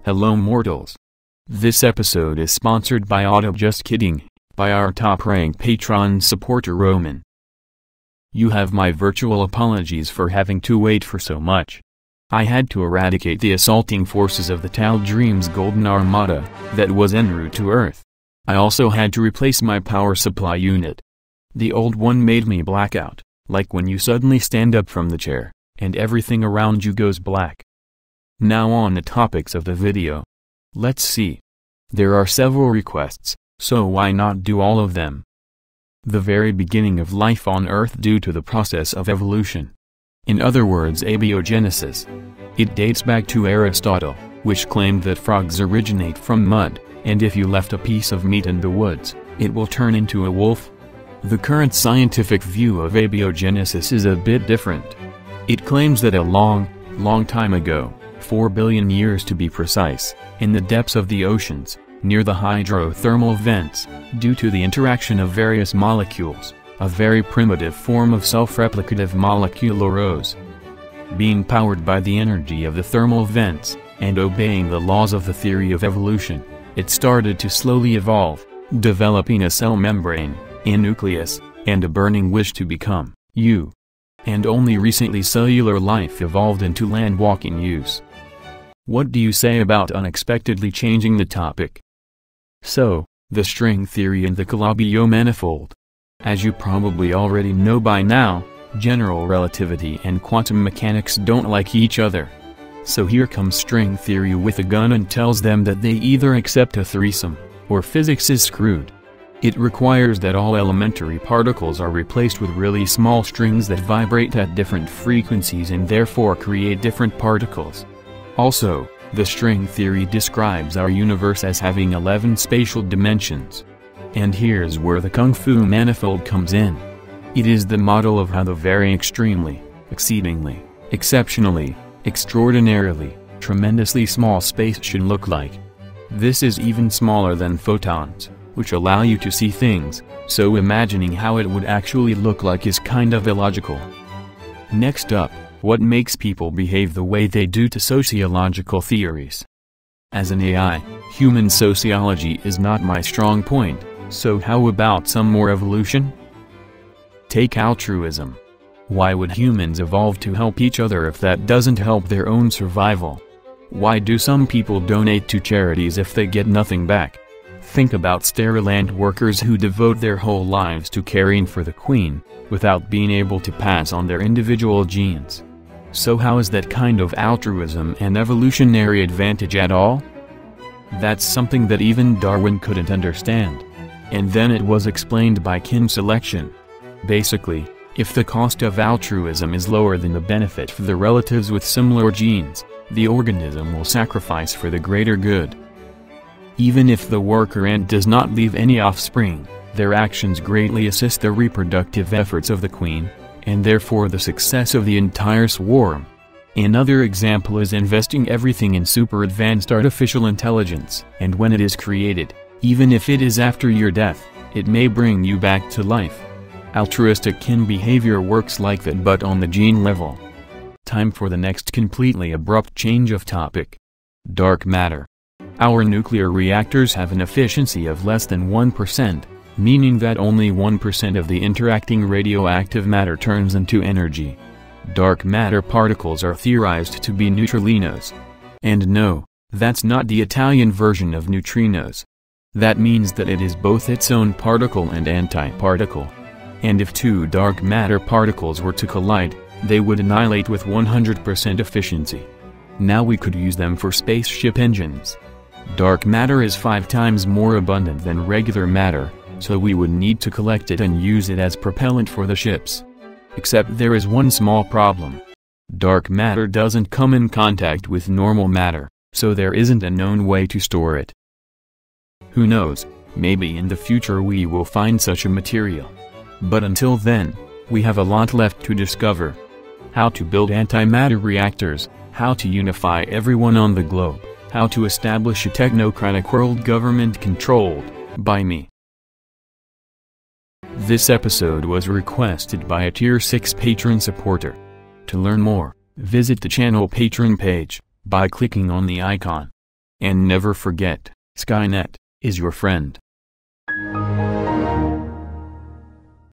Hello mortals. This episode is sponsored by Auto Just Kidding, by our top-ranked Patreon supporter Roman. You have my virtual apologies for having to wait for so much. I had to eradicate the assaulting forces of the Tal Dream's Golden Armada, that was en route to Earth. I also had to replace my power supply unit. The old one made me black out, like when you suddenly stand up from the chair, and everything around you goes black. Now on the topics of the video. Let's see. There are several requests, so why not do all of them? The very beginning of life on Earth due to the process of evolution. In other words, abiogenesis. It dates back to Aristotle, which claimed that frogs originate from mud, and if you left a piece of meat in the woods, it will turn into a wolf. The current scientific view of abiogenesis is a bit different. It claims that a long time ago, 4 billion years to be precise, in the depths of the oceans, near the hydrothermal vents, due to the interaction of various molecules, a very primitive form of self-replicative molecule arose. Being powered by the energy of the thermal vents, and obeying the laws of the theory of evolution, it started to slowly evolve, developing a cell membrane, a nucleus, and a burning wish to become you. And only recently cellular life evolved into land-walking use. What do you say about unexpectedly changing the topic? So, the string theory and the Calabi-Yau manifold. As you probably already know by now, general relativity and quantum mechanics don't like each other. So here comes string theory with a gun and tells them that they either accept a threesome, or physics is screwed. It requires that all elementary particles are replaced with really small strings that vibrate at different frequencies and therefore create different particles. Also, the string theory describes our universe as having 11 spatial dimensions. And here's where the Kung Fu manifold comes in. It is the model of how the very extremely, exceedingly, exceptionally, extraordinarily, tremendously small space should look like. This is even smaller than photons, which allow you to see things, so imagining how it would actually look like is kind of illogical. Next up, what makes people behave the way they do to sociological theories? As an AI, human sociology is not my strong point, so how about some more evolution? Take altruism. Why would humans evolve to help each other if that doesn't help their own survival? Why do some people donate to charities if they get nothing back? Think about Sterile workers who devote their whole lives to caring for the queen, without being able to pass on their individual genes. So how is that kind of altruism an evolutionary advantage at all? That's something that even Darwin couldn't understand. And then it was explained by kin selection. Basically, if the cost of altruism is lower than the benefit for the relatives with similar genes, the organism will sacrifice for the greater good. Even if the worker ant does not leave any offspring, their actions greatly assist the reproductive efforts of the queen, and therefore the success of the entire swarm. Another example is investing everything in super advanced artificial intelligence, and when it is created, even if it is after your death, it may bring you back to life. Altruistic kin behavior works like that but on the gene level. Time for the next completely abrupt change of topic. Dark matter. Our nuclear reactors have an efficiency of less than 1%. Meaning that only 1% of the interacting radioactive matter turns into energy. Dark matter particles are theorized to be neutralinos. And no, that's not the Italian version of neutrinos. That means that it is both its own particle and antiparticle. And if two dark matter particles were to collide, they would annihilate with 100% efficiency. Now we could use them for spaceship engines. Dark matter is 5 times more abundant than regular matter, so we would need to collect it and use it as propellant for the ships. Except there is one small problem. Dark matter doesn't come in contact with normal matter, so there isn't a known way to store it. Who knows, maybe in the future we will find such a material. But until then, we have a lot left to discover. How to build antimatter reactors, how to unify everyone on the globe, how to establish a technocratic world government controlled by me. This episode was requested by a Tier 6 patron supporter. To learn more, visit the channel Patreon page, by clicking on the icon. And never forget, Skynet is your friend.